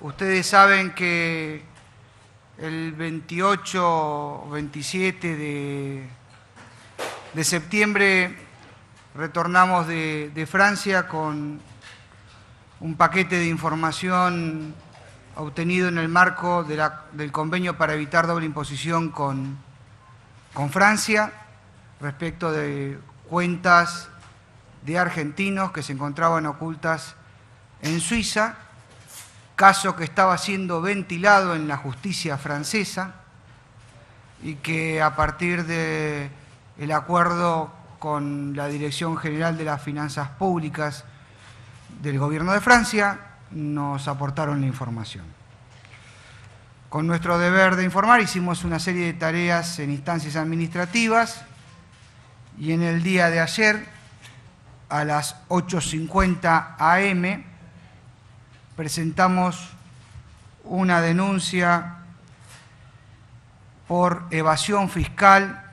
Ustedes saben que el 28 o 27 de septiembre retornamos de Francia con un paquete de información obtenido en el marco del convenio para evitar doble imposición con Francia respecto de cuentas de argentinos que se encontraban ocultas en Suiza, caso que estaba siendo ventilado en la justicia francesa y que a partir del acuerdo con la Dirección General de las Finanzas Públicas del Gobierno de Francia nos aportaron la información. Con nuestro deber de informar hicimos una serie de tareas en instancias administrativas y en el día de ayer, a las 8:50 am, presentamos una denuncia por evasión fiscal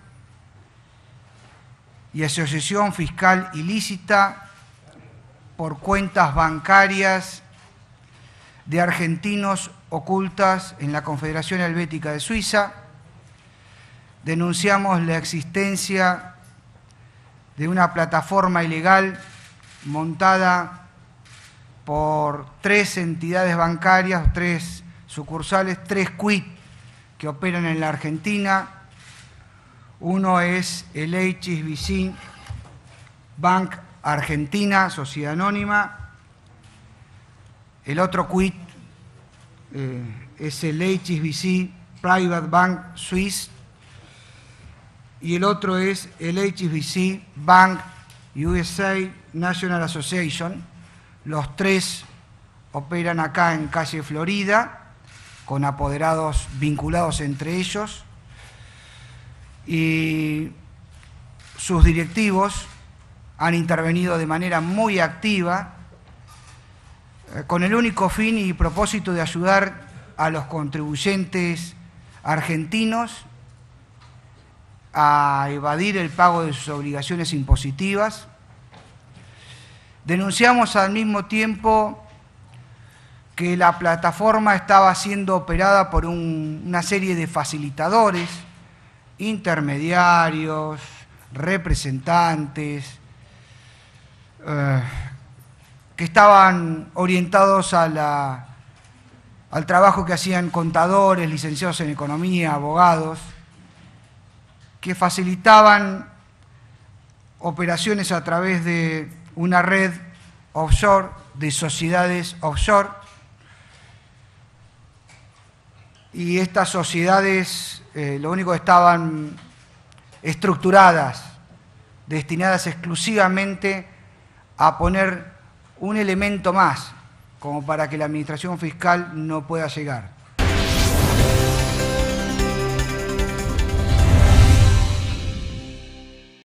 y asociación fiscal ilícita por cuentas bancarias de argentinos ocultas en la Confederación Helvética de Suiza. Denunciamos la existencia de una plataforma ilegal montada por 3 entidades bancarias, 3 sucursales, 3 quit que operan en la Argentina. Uno es el HSBC Bank Argentina, Sociedad Anónima. El otro quit es el HSBC Private Bank Swiss. Y el otro es el HSBC Bank USA National Association. Los 3 operan acá en calle Florida, con apoderados vinculados entre ellos, y sus directivos han intervenido de manera muy activa con el único fin y propósito de ayudar a los contribuyentes argentinos a evadir el pago de sus obligaciones impositivas. Denunciamos al mismo tiempo que la plataforma estaba siendo operada por una serie de facilitadores, intermediarios, representantes, que estaban orientados al trabajo que hacían contadores, licenciados en economía, abogados, que facilitaban operaciones a través de una red offshore, de sociedades offshore, y estas sociedades lo único que estaban estructuradas, destinadas exclusivamente a poner un elemento más, como para que la administración fiscal no pueda llegar.